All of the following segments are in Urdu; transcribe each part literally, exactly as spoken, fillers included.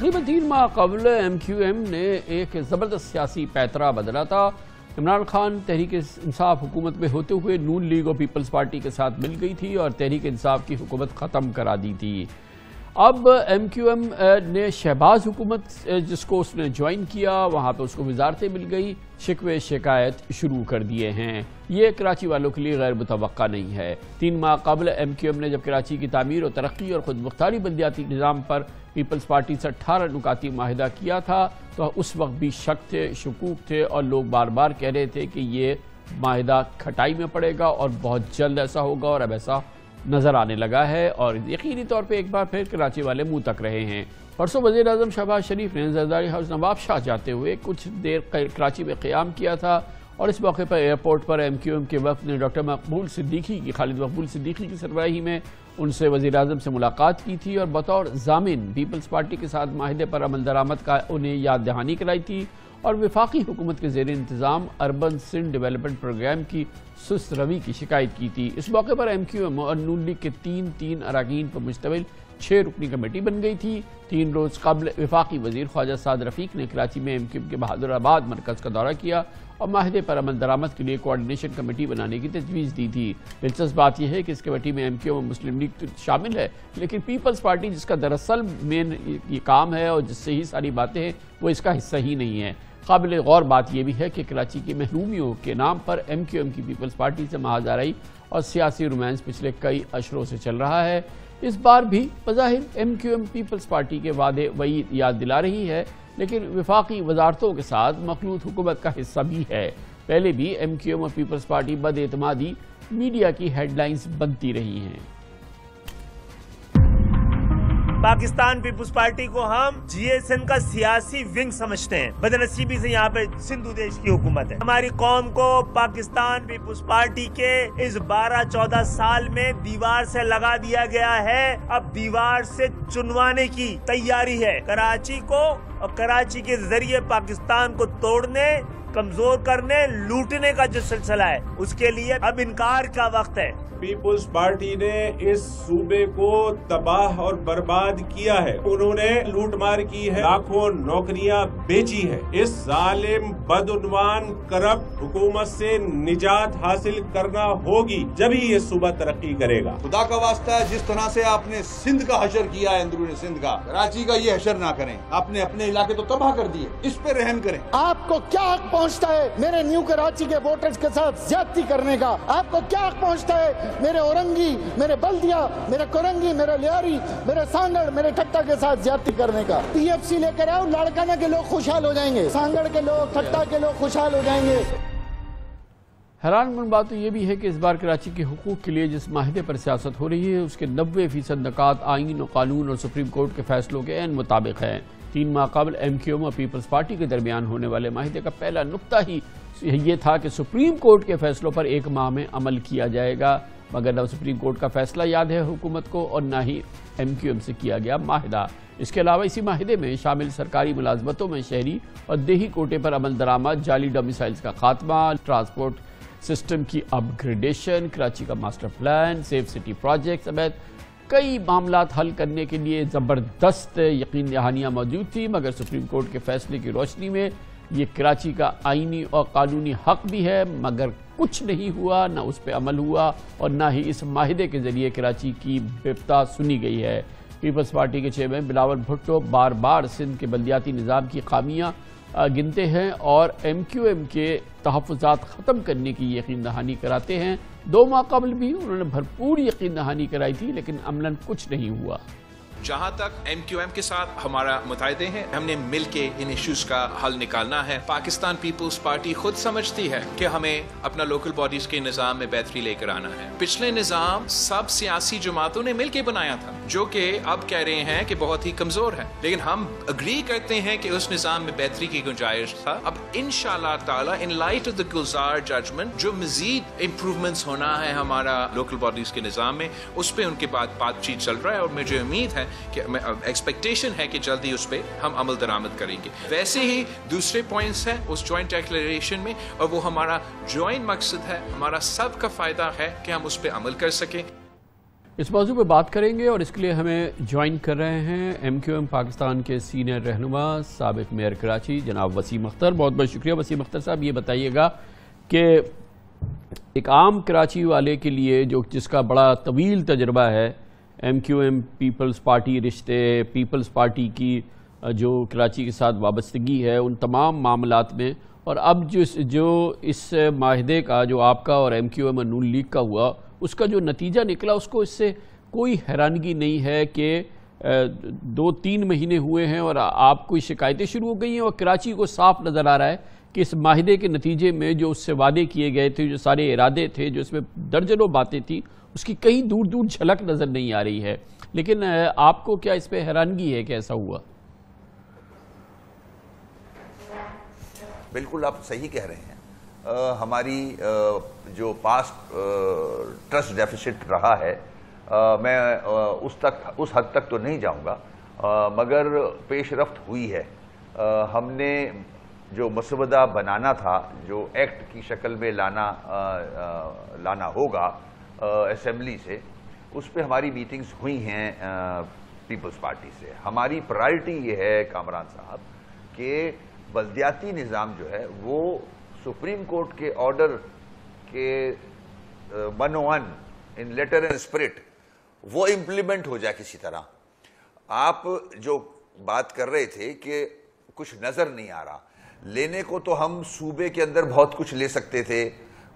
تقریباً تین ماہ قبل ایم کیو ایم نے ایک زبردست سیاسی پیترا بدلا تھا۔ عمران خان تحریک انصاف حکومت میں ہوتے ہوئے نون لیگ اور پیپلز پارٹی کے ساتھ مل گئی تھی اور تحریک انصاف کی حکومت ختم کرا دی تھی۔ اب ایم کیو ایم نے شہباز حکومت جس کو اس نے جوائن کیا وہاں پہ اس کو وزارتیں مل گئی، شکوے شکایت شروع کر دیے ہیں۔ یہ کراچی والوں کے لیے غیر متوقع نہیں ہے۔ تین ماہ قبل ایم کیو ایم نے جب کراچی کی تعمیر و ترقی اور خود مختاری بلدیاتی نظام پر پیپلز پارٹی سے اٹھارہ نکاتی معاہدہ کیا تھا تو اس وقت بھی شک تھے، شکوک تھے اور لوگ بار بار کہہ رہے تھے کہ یہ معاہدہ کھٹائی میں پڑے گا اور بہت جلد ایسا ہوگا، اور اب ایسا نظر آنے لگا ہے اور یقینی طور پہ ایک بار پھر کراچی والے منہ تک رہے ہیں۔ پرسوں وزیر اعظم شہباز شریف نے زرداری ہاؤس نواب شاہ جاتے ہوئے کچھ دیر کراچی میں قیام کیا تھا اور اس موقع پر ایئرپورٹ پر ایم کیو ایم کے وفد نے ڈاکٹر مقبول صدیقی کی خالد مقبول صدیقی کی سربراہی میں ان سے وزیر اعظم سے ملاقات کی تھی اور بطور ضامن پیپلز پارٹی کے ساتھ معاہدے پر عمل درآمد کا انہیں یاد دہانی کرائی تھی اور وفاقی حکومت کے زیر انتظام اربن سندھ ڈیولپمنٹ پروگرام کی سست روی کی شکایت کی تھی۔ اس موقع پر ایم کیو ایم اور نون لیگ کے تین تین اراکین پر مشتمل چھ رکنی کمیٹی بن گئی تھی۔ تین روز قبل وفاقی وزیر خواجہ سعد رفیق نے کراچی میں ایم کیو ایم کے بہادر آباد مرکز کا دورہ کیا اور معاہدے پر عمل درآمد کے لیے کوارڈینیشن کمیٹی بنانے کی تجویز دی تھی۔ دلچسپ بات یہ ہے کہ اس کمیٹی میں ایم کیو ایم اور مسلم لیگ شامل ہے، لیکن پیپلز پارٹی جس کا دراصل مین یہ کام ہے اور جس سے ہی ساری باتیں ہیں وہ اس کا حصہ ہی نہیں ہے۔ قابل غور بات یہ بھی ہے کہ کراچی کی محرومیوں کے نام پر ایم کیو ایم کی پیپلز پارٹی سے محاذ آرائی اور سیاسی رومانس پچھلے کئی اشروں سے چل رہا ہے۔ اس بار بھی بظاہر M Q M peoples party کے وعدے وعید یاد دلا رہی ہے، لیکن وفاقی وزارتوں کے ساتھ مخلوط حکومت کا حصہ بھی ہے۔ پہلے بھی ایم کیو ایم اور پیپلز پارٹی بد اعتمادی میڈیا کی ہیڈ لائنز بنتی رہی ہیں۔ پاکستان پیپلز پارٹی کو ہم جی ایس این کا سیاسی ونگ سمجھتے ہیں۔ بدنصیبی سے یہاں پہ سندھو دیش کی حکومت ہے۔ ہماری قوم کو پاکستان پیپلز پارٹی کے اس بارہ چودہ سال میں دیوار سے لگا دیا گیا ہے، اب دیوار سے چنوانے کی تیاری ہے۔ کراچی کو اور کراچی کے ذریعے پاکستان کو توڑنے، کمزور کرنے، لوٹنے کا جو سلسلہ ہے اس کے لیے اب انکار کا وقت ہے۔ پیپلز پارٹی نے اس صوبے کو تباہ اور برباد کیا ہے، انہوں نے لوٹ مار کی ہے، لاکھوں نوکریاں بیچی ہے۔ اس ظالم بدعنوان کرپٹ حکومت سے نجات حاصل کرنا ہوگی، جبھی یہ صوبہ ترقی کرے گا۔ خدا کا واسطہ ہے، جس طرح سے آپ نے سندھ کا حشر کیا ہے، اندرون سندھ کا، کراچی کا یہ حشر نہ کریں۔ آپ نے اپنے علاقے تو تباہ کر دیے، اس پہ رحم کریں۔ آپ کو کیا حق پہنچتا ہے میرے نیو کراچی کے ووٹرز کے ساتھ زیادتی کرنے کا؟ آپ کو کیا حق پہنچتا ہے میرے اورنگی، میرے بلدیا، میرے کورنگی، میرے لیاری، میرے سانگڑ، میرے ٹھٹا کے ساتھ زیادتی کرنے کا؟ پی ایف سی لے کر آؤ، لاڑکانہ کے لوگ خوشحال ہو جائیں گے، سانگڑ کے لوگ، ٹھٹا کے لوگ خوشحال ہو جائیں گے۔ حیران کن بات تو یہ بھی ہے کہ اس بار کراچی کے حقوق کے لیے جس معاہدے پر سیاست ہو رہی ہے اس کے نوے فیصد نکات آئین و قانون اور سپریم کورٹ کے فیصلوں کے عین مطابق ہیں۔ تین ماہ قبل ایم کیو ایم اور پیپلز پارٹی کے درمیان ہونے والے معاہدے کا پہلا نقطہ ہی یہ تھا کہ سپریم کورٹ کے فیصلوں پر ایک ماہ میں عمل کیا جائے گا، مگر نہ سپریم کورٹ کا فیصلہ یاد ہے حکومت کو اور نہ ہی ایم کیو ایم سے کیا گیا معاہدہ۔ اس کے علاوہ اسی معاہدے میں شامل سرکاری ملازمتوں میں شہری اور دیہی کوٹے پر عمل درآمد، جعلی ڈومیسائلز کا خاتمہ، ٹرانسپورٹ سسٹم کی اپ گریڈیشن، کراچی کا master plan, safe city project سمیت کئی معاملات حل کرنے کے لیے زبردست یقین دہانیاں موجود تھیں، مگر سپریم کورٹ کے فیصلے کی روشنی میں یہ کراچی کا آئینی اور قانونی حق بھی ہے، مگر کچھ نہیں ہوا، نہ اس پہ عمل ہوا اور نہ ہی اس معاہدے کے ذریعے کراچی کی بپتا سنی گئی ہے۔ پیپلز پارٹی کے چیئرمین بلاول بھٹو بار بار سندھ کے بلدیاتی نظام کی خامیاں گنتے ہیں اور ایم کیو ایم کے تحفظات ختم کرنے کی یقین دہانی کراتے ہیں۔ دو ماہ قبل بھی انہوں نے بھرپور یقین دہانی کرائی تھی، لیکن عملاً کچھ نہیں ہوا۔ جہاں تک ایم کیو ایم کے ساتھ ہمارا متعاہدے ہیں، ہم نے مل کے ان ایشوز کا حل نکالنا ہے۔ پاکستان پیپلز پارٹی خود سمجھتی ہے کہ ہمیں اپنا لوکل باڈیز کے نظام میں بہتری لے کر آنا ہے۔ پچھلے نظام سب سیاسی جماعتوں نے مل کے بنایا تھا، جو کہ اب کہہ رہے ہیں کہ بہت ہی کمزور ہے، لیکن ہم اگری کرتے ہیں کہ اس نظام میں بہتری کی گنجائش تھا۔ اب انشاءاللہ تعالی in light of the Gulzar judgment جو مزید امپروومنٹس ہونا ہے ہمارا لوکل باڈیز کے نظام میں، اس پہ ان کے بعد بات چیت چل رہا ہے اور مجھے امید ہے کہ ایکسپیکٹیشن ہے کہ جلدی اس پہ ہم عمل درآمد کریں گے۔ ویسے ہی دوسرے پوائنٹس ہیں اس جوائنٹ ڈیکلیریشن میں، اور وہ ہمارا جوائنٹ مقصد ہے، ہمارا سب کا فائدہ ہے کہ ہم اس پہ عمل کر سکیں۔ اس موضوع پہ بات کریں گے اور اس کے لیے ہمیں جوائن کر رہے ہیں ایم کیو ایم پاکستان کے سینئر رہنما سابق میئر کراچی جناب وسیم اختر. بہت بہت شکریہ وسیم اختر صاحب. یہ بتائیے گا کہ ایک عام کراچی والے کے لیے جو جس کا بڑا طویل تجربہ ہے M Q M peoples party رشتے، پیپلز پارٹی کی جو کراچی کے ساتھ وابستگی ہے ان تمام معاملات میں، اور اب جو جو اس معاہدے کا جو آپ کا اور ایم کیو ایم اور نون لیگ کا ہوا اس کا جو نتیجہ نکلا، اس کو اس سے کوئی حیرانگی نہیں ہے کہ دو تین مہینے ہوئے ہیں اور آپ کو شکایتیں شروع ہو گئی ہیں اور کراچی کو صاف نظر آ رہا ہے کہ اس معاہدے کے نتیجے میں جو اس سے وعدے کیے گئے تھے، جو سارے ارادے تھے، جو اس میں درجنوں باتیں تھیں، اس کی کہیں دور دور جھلک نظر نہیں آ رہی ہے. لیکن آپ کو کیا اس پہ حیرانگی ہے کہ ایسا ہوا؟ بالکل آپ صحیح کہہ رہے ہیں. آ, ہماری آ, جو پاسٹ ٹرسٹ ڈیفیسٹ رہا ہے آ, میں آ, اس تک اس حد تک تو نہیں جاؤں گا، آ, مگر پیش رفت ہوئی ہے. آ, ہم نے جو مسودہ بنانا تھا، جو ایکٹ کی شکل میں لانا آ, آ, لانا ہوگا اسمبلی سے، اس پہ ہماری میٹنگز ہوئی ہیں پیپلز پارٹی سے. ہماری پرائرٹی یہ ہے کامران صاحب کہ بلدیاتی نظام جو ہے وہ سپریم کورٹ کے آرڈر کے one o one in letter and spirit وہ امپلیمنٹ ہو جائے کسی طرح. آپ جو بات کر رہے تھے کہ کچھ نظر نہیں آ رہا، لینے کو تو ہم صوبے کے اندر بہت کچھ لے سکتے تھے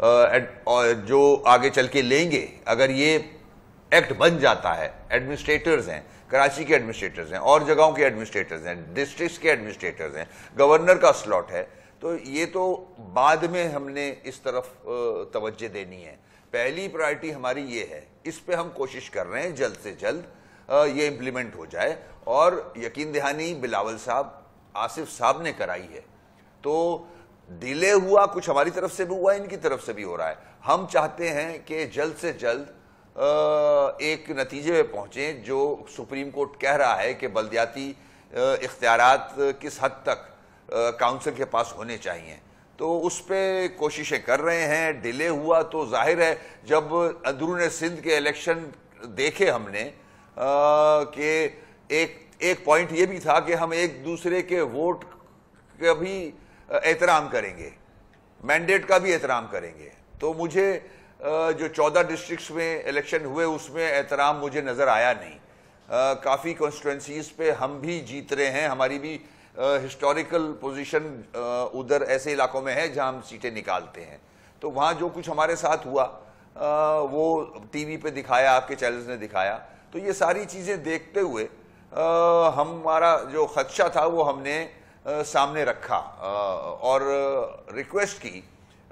جو آگے چل کے لیں گے. اگر یہ ایکٹ بن جاتا ہے، ایڈمنسٹریٹرز ہیں، کراچی کے ایڈمنسٹریٹرز ہیں، اور جگہوں کے ایڈمنسٹریٹرز ہیں، ڈسٹرکٹس کے ایڈمنسٹریٹرز ہیں، گورنر کا سلاٹ ہے، تو یہ تو بعد میں ہم نے اس طرف توجہ دینی ہے. پہلی پرائرٹی ہماری یہ ہے، اس پہ ہم کوشش کر رہے ہیں جلد سے جلد یہ امپلیمنٹ ہو جائے. اور یقین دہانی بلاول صاحب، آصف صاحب نے کرائی ہے، تو ڈیلے ہوا کچھ ہماری طرف سے بھی ہوا، ان کی طرف سے بھی ہو رہا ہے. ہم چاہتے ہیں کہ جلد سے جلد ایک نتیجے میں پہنچیں جو سپریم کورٹ کہہ رہا ہے کہ بلدیاتی اختیارات کس حد تک کاؤنسل کے پاس ہونے چاہیے. تو اس پہ کوششیں کر رہے ہیں. ڈیلے ہوا تو ظاہر ہے جب اندرون سندھ کے الیکشن دیکھے ہم نے کہ ایک ایک پوائنٹ یہ بھی تھا کہ ہم ایک دوسرے کے ووٹ کا بھی احترام کریں گے، مینڈیٹ کا بھی احترام کریں گے. تو مجھے جو چودہ ڈسٹرکٹس میں الیکشن ہوئے اس میں احترام مجھے نظر آیا نہیں. کافی کانسٹیٹوئنسیز پہ ہم بھی جیت رہے ہیں. ہماری بھی ہسٹوریکل پوزیشن ادھر ایسے علاقوں میں ہے جہاں ہم سیٹیں نکالتے ہیں. تو وہاں جو کچھ ہمارے ساتھ ہوا وہ ٹی وی پہ دکھایا، آپ کے چینلز نے دکھایا. تو یہ ساری چیزیں دیکھتے ہوئے ہمارا جو خدشہ تھا وہ ہم نے سامنے رکھا اور ریکویسٹ کی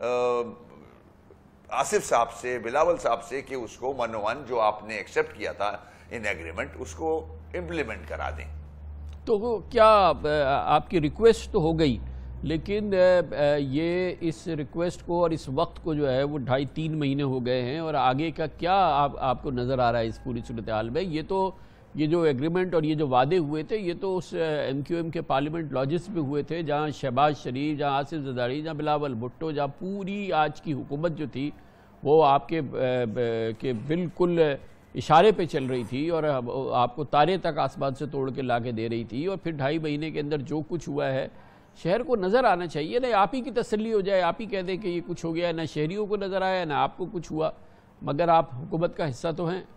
آصف صاحب سے، بلاول صاحب سے کہ اس کو ون ون جو آپ نے ایکسیپٹ کیا تھا ان ایگریمنٹ اس کو امپلیمنٹ کرا دیں. تو کیا آپ کی ریکویسٹ تو ہو گئی، لیکن یہ اس ریکویسٹ کو اور اس وقت کو جو ہے وہ ڈھائی تین مہینے ہو گئے ہیں، اور آگے کا کیا آپ آپ کو نظر آ رہا ہے اس پوری صورتحال میں؟ یہ تو یہ جو ایگریمنٹ اور یہ جو وعدے ہوئے تھے یہ تو اس ایم کیو ایم کے پارلیمنٹ لاجز پہ ہوئے تھے، جہاں شہباز شریف، جہاں آصف زرداری، جہاں بلاول بھٹو، جہاں پوری آج کی حکومت جو تھی وہ آپ کے کے بالکل اشارے پہ چل رہی تھی اور آپ کو تارے تک آسمان سے توڑ کے لا کے دے رہی تھی. اور پھر ڈھائی مہینے کے اندر جو کچھ ہوا ہے شہر کو نظر آنا چاہیے. نہ آپ ہی کی تسلی ہو جائے، آپ ہی کہہ دیں کہ یہ کچھ ہو گیا، نہ شہریوں کو نظر آیا نہ آپ کو کچھ ہوا، مگر آپ حکومت کا حصہ تو ہیں.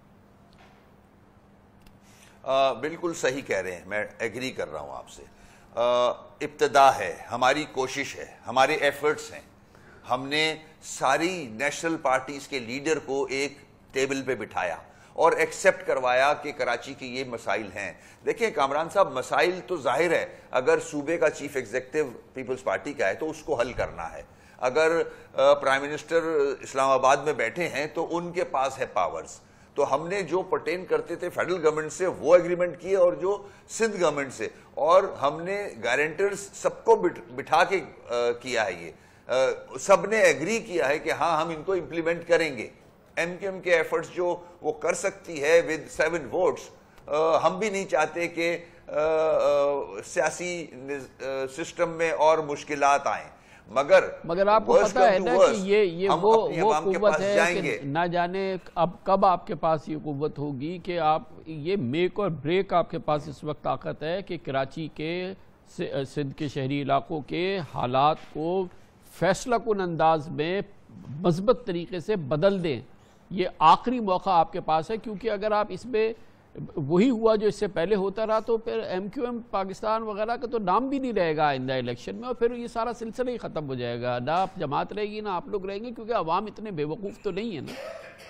آ, بالکل صحیح کہہ رہے ہیں، میں ایگری کر رہا ہوں آپ سے. آ, ابتدا ہے، ہماری کوشش ہے، ہمارے ایفرٹس ہیں. ہم نے ساری نیشنل پارٹیز کے لیڈر کو ایک ٹیبل پہ بٹھایا اور ایکسیپٹ کروایا کہ کراچی کے یہ مسائل ہیں. دیکھیں کامران صاحب، مسائل تو ظاہر ہے اگر صوبے کا چیف ایگزیکٹو پیپلز پارٹی کا ہے تو اس کو حل کرنا ہے. اگر پرائم منسٹر اسلام آباد میں بیٹھے ہیں تو ان کے پاس ہے پاورز. تو ہم نے جو پرٹین کرتے تھے فیڈرل گورنمنٹ سے وہ ایگریمنٹ کیے اور جو سندھ گورنمنٹ سے، اور ہم نے گارنٹرز سب کو بٹھا کے کیا ہے. یہ سب نے ایگری کیا ہے کہ ہاں ہم ان کو امپلیمنٹ کریں گے. ایم کیو ایم کے ایفرٹس جو وہ کر سکتی ہے ود سیون ووٹس، ہم بھی نہیں چاہتے کہ سیاسی سسٹم میں اور مشکلات آئیں، مگر مگر آپ کو پتہ ہے نا کہ یہ یہ وہ وہ قوت ہے کہ نہ جانے اب کب آپ کے پاس یہ قوت ہوگی کہ آپ یہ میک اور بریک آپ کے پاس اس وقت طاقت ہے کہ کراچی کے سندھ کے شہری علاقوں کے حالات کو فیصلہ کن انداز میں مثبت طریقے سے بدل دیں. یہ آخری موقع آپ کے پاس ہے، کیونکہ اگر آپ اس میں وہی ہوا جو اس سے پہلے ہوتا رہا تو پھر ایم کیو ایم پاکستان وغیرہ کا تو نام بھی نہیں رہے گا آئندہ الیکشن میں، اور پھر یہ سارا سلسلہ ہی ختم ہو جائے گا. نہ آپ جماعت رہے گی نہ آپ لوگ رہیں گے، کیونکہ عوام اتنے بے وقوف تو نہیں ہے نا.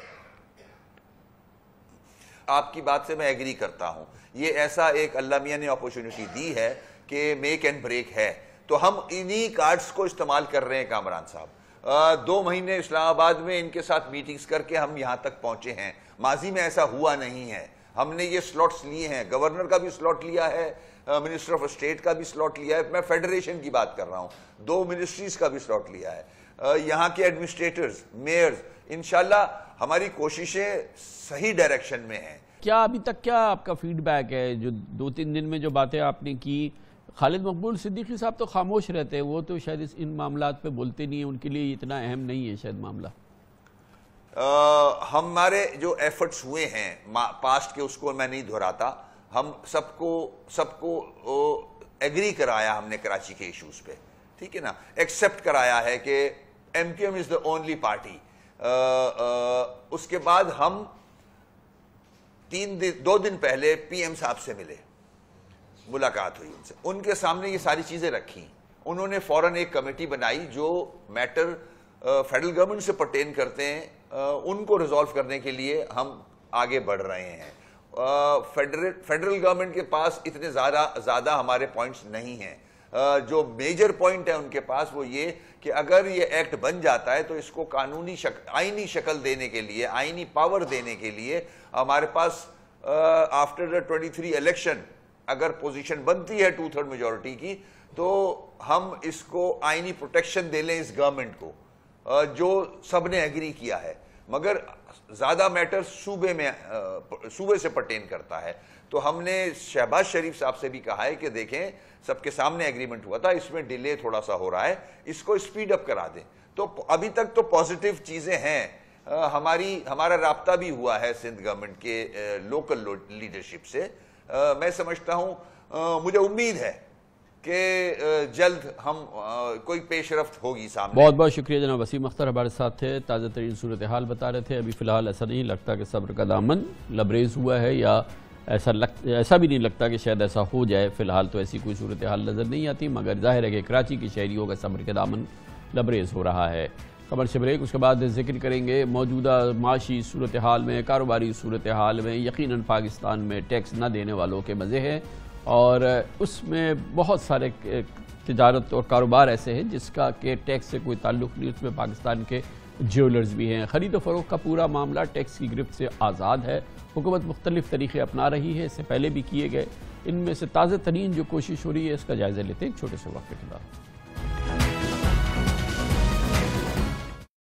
آپ کی بات سے میں ایگری کرتا ہوں. یہ ایسا ایک اللہ میاں نے اپورچونٹی دی ہے کہ میک اینڈ بریک ہے، تو ہم انہی کارڈز کو استعمال کر رہے ہیں. کامران صاحب دو مہینے اسلام آباد میں ان کے ساتھ میٹنگز کر کے ہم یہاں تک پہنچے ہیں. ماضی میں ایسا ہوا نہیں ہے. ہم نے یہ سلوٹس لیے ہیں، گورنر کا بھی سلوٹ لیا ہے، منسٹر آف اسٹیٹ کا بھی سلوٹ لیا ہے، میں فیڈریشن کی بات کر رہا ہوں، دو منسٹریز کا بھی سلوٹ لیا ہے. یہاں کے ایڈمنسٹریٹرز، میئرز، انشاءاللہ ہماری کوششیں صحیح ڈائریکشن میں ہیں. کیا ابھی تک کیا آپ کا فیڈ بیک ہے جو دو تین دن میں جو باتیں آپ نے کی؟ خالد مقبول صدیقی صاحب تو خاموش رہتے ہیں، وہ تو شاید ان معاملات پہ بولتے نہیں ہیں، ان کے لیے اتنا اہم نہیں ہے شاید معاملہ. ہمارے جو ایفرٹس ہوئے ہیں پاسٹ کے اس کو میں نہیں دہراتا. ہم سب کو سب کو ایگری کرایا ہم نے کراچی کے ایشوز پہ، ٹھیک ہے نا، ایکسیپٹ کرایا ہے کہ M Q M is the only party. اس کے بعد ہم تین دن دو دن پہلے پی ایم صاحب سے ملے، ملاقات ہوئی ان سے، ان کے سامنے یہ ساری چیزیں رکھی. انہوں نے فوراً ایک کمیٹی بنائی جو میٹر فیڈرل گورنمنٹ سے پرٹین کرتے ہیں ان کو ریزالو کرنے کے لیے ہم آگے بڑھ رہے ہیں. فیڈرل فیڈرل گورنمنٹ کے پاس اتنے زیادہ زیادہ ہمارے پوائنٹس نہیں ہیں. جو میجر پوائنٹ ہے ان کے پاس وہ یہ کہ اگر یہ ایکٹ بن جاتا ہے تو اس کو قانونی شکل آئینی شکل دینے کے لیے، آئینی پاور دینے کے لیے ہمارے پاس after the twenty three election اگر پوزیشن بنتی ہے ٹو تھرڈ میجورٹی کی تو ہم اس کو آئینی پروٹیکشن دے لیں اس گورنمنٹ کو، جو سب نے ایگری کیا ہے. مگر زیادہ میٹر صوبے میں صوبے سے پرٹین کرتا ہے. تو ہم نے شہباز شریف صاحب سے بھی کہا ہے کہ دیکھیں سب کے سامنے ایگریمنٹ ہوا تھا، اس میں ڈیلے تھوڑا سا ہو رہا ہے، اس کو اسپیڈ اپ کرا دیں. تو ابھی تک تو پازیٹیو چیزیں ہیں. ہماری ہمارا رابطہ بھی ہوا ہے سندھ گورنمنٹ کے لوکل لیڈرشپ سے. میں سمجھتا ہوں، مجھے امید ہے کہ جلد ہم کوئی پیش رفت ہوگی سامنے. بہت بہت شکریہ جناب وسیم اختر، ہمارے ساتھ تھے، تازہ ترین صورتحال بتا رہے تھے. ابھی فی الحال ایسا نہیں لگتا کہ صبر کا دامن لبریز ہوا ہے، یا ایسا لگ ایسا بھی نہیں لگتا کہ شاید ایسا ہو جائے. فی الحال تو ایسی کوئی صورتحال نظر نہیں آتی، مگر ظاہر ہے کہ کراچی کی شہریوں کا صبر کا دامن لبریز ہو رہا ہے. کمرشل بریک، اس کے بعد ذکر کریں گے موجودہ معاشی صورتحال میں، کاروباری صورتحال میں. یقیناً پاکستان میں ٹیکس نہ دینے والوں کے مزے ہیں، اور اس میں بہت سارے تجارت اور کاروبار ایسے ہیں جس کا کہ ٹیکس سے کوئی تعلق نہیں. اس میں پاکستان کے جیولرز بھی ہیں. خرید و فروخت کا پورا معاملہ ٹیکس کی گرفت سے آزاد ہے. حکومت مختلف طریقے اپنا رہی ہے، اس سے پہلے بھی کیے گئے. ان میں سے تازہ ترین جو کوشش ہو رہی ہے اس کا جائزہ لیتے ہیں ایک چھوٹے سے وقفے کے بعد.